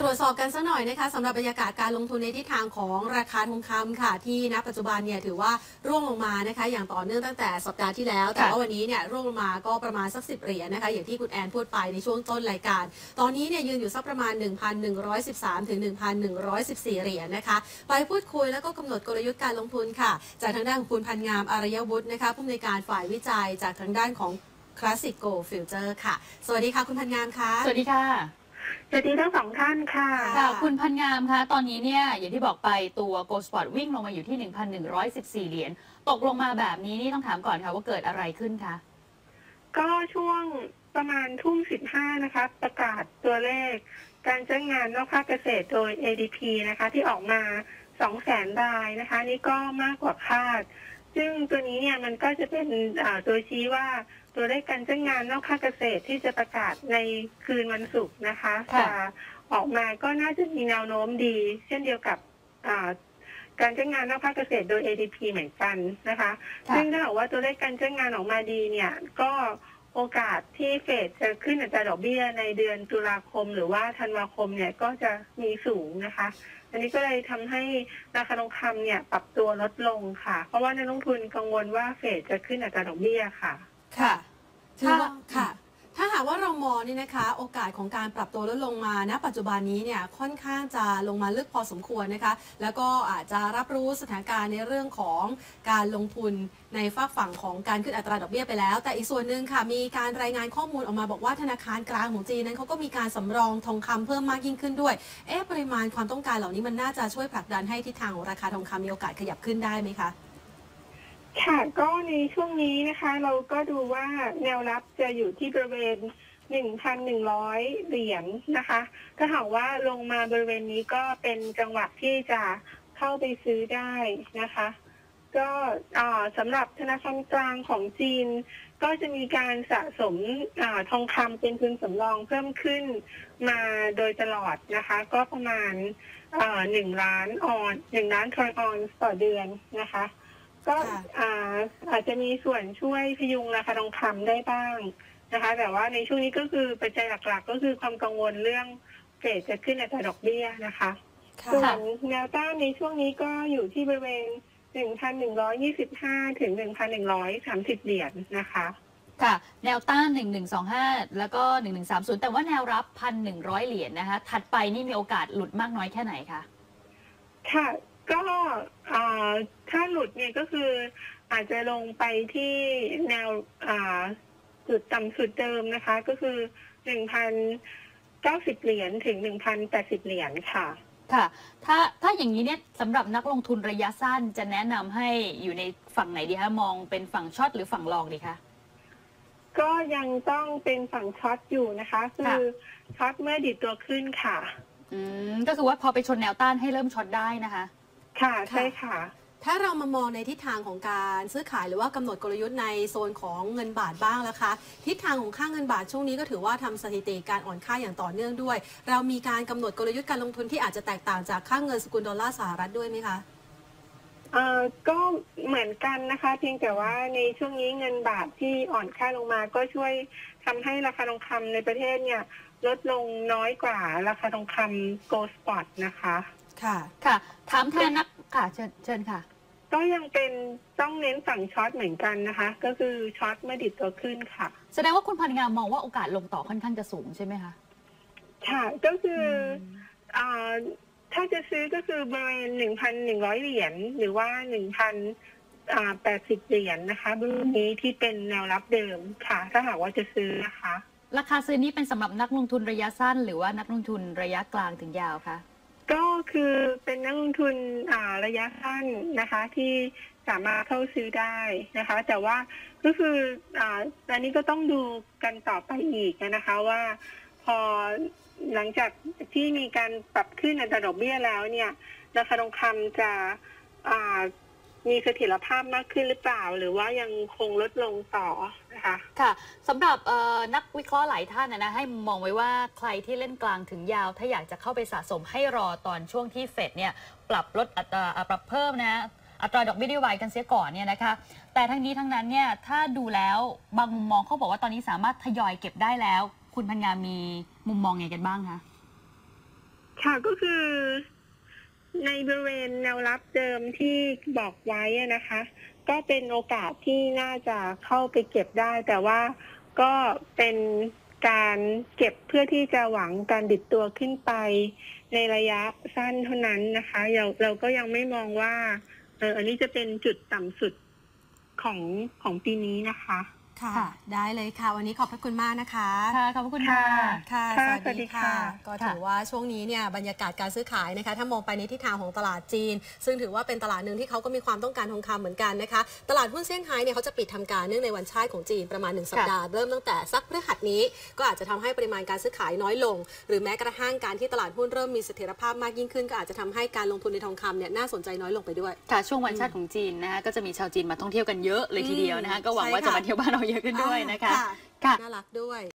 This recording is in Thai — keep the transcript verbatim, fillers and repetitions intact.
วจสอบกันสักหน่อยนะคะสำหรับบรรยากาศการลงทุนในทิศทางของราคาทองคำค่ะที่ณปัจจุบันเนี่ยถือว่าร่วงลงมานะคะอย่างต่อเนื่องตั้งแต่สัปดาห์ที่แล้วแต่ว่าวันนี้เนี่ยร่วงลงมาก็ประมาณสักสิบเหรียญนะคะอย่างที่คุณแอนพูดไปในช่วงต้นรายการตอนนี้เนี่ยยืนอยู่สักประมาณ หนึ่งพันหนึ่งร้อยสิบสาม ถึง หนึ่งพันหนึ่งร้อยสิบสี่ เหรียญนะคะไปพูดคุยแล้วก็กำหนดกลยุทธ์การลงทุนค่ะจากทางด้านของคุณพันงามอารยวุฒินะคะผู้อำนวยการฝ่ายวิจัยจากทางด้านของ Classic Gold Future ค่ะสวัสดีค่ะคุณพันงามค่ะสวัสดีค่ะสวัสดีทั้งสองท่านค่ะค่ะคุณพันงามคะตอนนี้เนี่ยอย่างที่บอกไปตัว Gold Spot วิ่งลงมาอยู่ที่ หนึ่งพันหนึ่งร้อยสิบสี่ เหรียญตกลงมาแบบนี้นี่ต้องถามก่อนค่ะว่าเกิดอะไรขึ้นคะก็ช่วงประมาณทุ่มสิบห้านะคะประกาศตัวเลขการจ้างงานนอกภาคเกษตรโดย เอ ดี พี นะคะที่ออกมา สองแสน รายนะคะนี่ก็มากกว่าคาดซึ่งตัวนี้เนี่ยมันก็จะเป็นตัวชี้ว่าตัวเลขการจ้างงานนอกภาคเกษตรที่จะประกาศในคืนวันศุกร์นะคะจะออกมาก็น่าจะมีแนวโน้มดีเช่นเดียวกับการจ้างงานนอกภาคเกษตรโดย เอ ดี พี เหมือนกันนะคะซึ่งถ้าบอกว่าตัวเลขการจ้างงานออกมาดีเนี่ยก็โอกาสที่เฟดจะขึ้นอัตราดอกเบี้ยในเดือนตุลาคมหรือว่าธันวาคมเนี่ยก็จะมีสูงนะคะอันนี้ก็เลยทำให้ราคาทองคำเนี่ยปรับตัวลดลงค่ะเพราะว่านักลงทุนกังวลว่าเฟดจะขึ้นอัตราดอกเบี้ยค่ะค่ะถือว่าค่ะถ้าหากว่าเรามองนี่นะคะโอกาสของการปรับตัวลดลงมาณปัจจุบันนี้เนี่ยค่อนข้างจะลงมาลึกพอสมควรนะคะแล้วก็อาจจะรับรู้สถานการณ์ในเรื่องของการลงทุนในฝากฝั่งของการขึ้นอัตราดอกเบี้ยไปแล้วแต่อีกส่วนหนึ่งค่ะมีการรายงานข้อมูลออกมาบอกว่าธนาคารกลางของจีนนั้นเขาก็มีการสำรองทองคำเพิ่มมากยิ่งขึ้นด้วยเอ๊ะปริมาณความต้องการเหล่านี้มันน่าจะช่วยผลักดันให้ทิศทางของราคาทองคำมีโอกาสขยับขึ้นได้ไหมคะค่ะก็ในช่วงนี้นะคะเราก็ดูว่าแนวรับจะอยู่ที่บริเวณ หนึ่งพันหนึ่งร้อย เหรียญ นะคะถ้าหากว่าลงมาบริเวณนี้ก็เป็นจังหวะที่จะเข้าไปซื้อได้นะคะก็สำหรับธนาคารกลางของจีนก็จะมีการสะสมอทองคำเป็นทุนสำรองเพิ่มขึ้นมาโดยตลอดนะคะก็ประมาณหนึ่งล้านออนหนึ่งล้านทรอยออนต่อเดือนนะคะก็อาจจะมีส่วนช่วยพยุงราคาทองคำได้บ้างนะคะแต่ว่าในช่วงนี้ก็คือปัจจัยหลักๆก็คือความกังวลเรื่องเฟดจะขึ้นอัตราดอกเบี้ยนะคะส่วนแนวต้านในช่วงนี้ก็อยู่ที่บริเวณ หนึ่งพันหนึ่งร้อยยี่สิบห้า ถึง หนึ่งพันหนึ่งร้อยสามสิบ เหรียญนะคะค่ะแนวต้านหนึ่งพันหนึ่งร้อยยี่สิบห้าแล้วก็หนึ่งพันหนึ่งร้อยสามสิบแต่ว่าแนวรับ หนึ่งพันหนึ่งร้อย เหรียญนะคะถัดไปนี่มีโอกาสหลุดมากน้อยแค่ไหนคะค่ะก็ถ้าหลุดเนี่ยก็คืออาจจะลงไปที่แนวจุดต่ำสุดเดิมนะคะก็คือ หนึ่งพันเก้าสิบ เหรียญถึง หนึ่งพันแปดสิบ เหรียญค่ะค่ะถ้าถ้าอย่างนี้เนี่ยสำหรับนักลงทุนระยะสั้นจะแนะนำให้อยู่ในฝั่งไหนดีคะมองเป็นฝั่งช็อตหรือฝั่งลองดีคะก็ยังต้องเป็นฝั่งช็อตอยู่นะคะคือช็อตเมื่อดิดตัวขึ้นค่ะอืมก็คือว่าพอไปชนแนวต้านให้เริ่มช็อตได้นะคะค่ะใช่ค่ะถ้าเรามามองในทิศทางของการซื้อขายหรือว่ากำหนดกลยุทธ์ในโซนของเงินบาทบ้างแล้วคะทิศทางของค่าเงินบาทช่วงนี้ก็ถือว่าทำสถิติการอ่อนค่าอย่างต่อเนื่องด้วยเรามีการกำหนดกลยุทธ์การลงทุนที่อาจจะแตกต่างจากค่าเงินสกุลดอลลาร์สหรัฐด้วยไหมคะเอ่อก็เหมือนกันนะคะเพียงแต่ว่าในช่วงนี้เงินบาทที่อ่อนค่าลงมาก็ช่วยทำให้ราคาทองคำในประเทศเนี่ยลดลงน้อยกว่าราคาทองคำ Gold Spot นะคะค่ะค่ะถามแทนนักค่ะเชิญเชิญค่ะก็ยังเป็นต้องเน้นฝั่งช็อตเหมือนกันนะคะก็คือช็อตเมื่อดิดตัวขึ้นค่ะแสดงว่าคุณพันงามมองว่าโอกาสลงต่อค่อนข้างจะสูงใช่ไหมคะค่ะก็คืออ่าถ้าจะซื้อก็คือบริเวณ หนึ่งพันหนึ่งร้อย เหรียญหรือว่า หนึ่งพันแปดสิบ เหรียญนะคะบริเวณนี้ที่เป็นแนวรับเดิมค่ะถ้าหากว่าจะซื้อนะคะราคาซื้อนี้เป็นสำหรับนักลงทุนระยะสั้นหรือว่านักลงทุนระยะกลางถึงยาวคะก็คือเป็นนักลงทุนระยะสั้นนะคะที่สามารถเข้าซื้อได้นะคะแต่ว่าก็คืออันนี้ก็ต้องดูกันต่อไปอีกนะคะว่าพอหลังจากที่มีการปรับขึ้นอัตราดอกเบี้ยแล้วเนี่ยราคาทองคำจะมีเสถียรภาพมากขึ้นหรือเปล่าหรือว่ายังคงลดลงต่อนะคะค่ะสำหรับนักวิเคราะห์หลายท่านนะให้มองไว้ว่าใครที่เล่นกลางถึงยาวถ้าอยากจะเข้าไปสะสมให้รอตอนช่วงที่เฟดเนี่ยปรับลดอัตราปรับเพิ่มนะอัตราดอกเบี้ยนโยบายกันเสียก่อนเนี่ยนะคะแต่ทั้งนี้ทั้งนั้นเนี่ยถ้าดูแล้วบางมุมมองเขาบอกว่าตอนนี้สามารถทยอยเก็บได้แล้วคุณพันงามมีมุมมองไงกันบ้างคะค่ะก็คือในบริเวณแนวรับเดิมที่บอกไว้อะนะคะ ก็เป็นโอกาสที่น่าจะเข้าไปเก็บได้ แต่ว่าก็เป็นการเก็บเพื่อที่จะหวังการดิดตัวขึ้นไปในระยะสั้นเท่านั้นนะคะเราเราก็ยังไม่มองว่าเอออันนี้จะเป็นจุดต่ำสุดของของปีนี้นะคะค่ะค่ะได้เลยค่ะ วันนี้ขอบพระคุณมากนะคะค่ะขอบพระคุณค่ะค่ะค่ะสวัสดีค่ะสวัสดีค่ะก็ถือว่าช่วงนี้เนี่ยบรรยากาศการซื้อขายนะคะ ถ้ามองไปในทิศทางของตลาดจีน ซึ่งถือว่าเป็นตลาดหนึ่งที่เขาก็มีความต้องการทองคำเหมือนกันนะคะ ตลาดหุ้นเซี่ยงไฮ้เนี่ยเขาจะปิดทำการเนื่องในวันชาติของจีนประมาณหนึ่งสัปดาห์ เริ่มตั้งแต่สักพฤหัสนี้ ก็อาจจะทำให้ปริมาณการซื้อขายน้อยลง หรือแม้กระทั่งการที่ตลาดหุ้นเริ่มมีเสถียรภาพมากยิ่งขึ้น ก็อาจจะทำให้การลงทุนในทองคำเนี่ยน่าสนใจน้อยลงไปด้วยค่ะช่วงวันชาติของจีนนะคะก็จะมีชาวจีนมาท่องเที่ยวกันเยอะเลยทีเดียวนะคะก็หวังว่าใช่ค่ะจะมาเที่ยวบ้านเราเยอะขึ้นด้วยนะคะค่ะค่ะน่ารักด้วย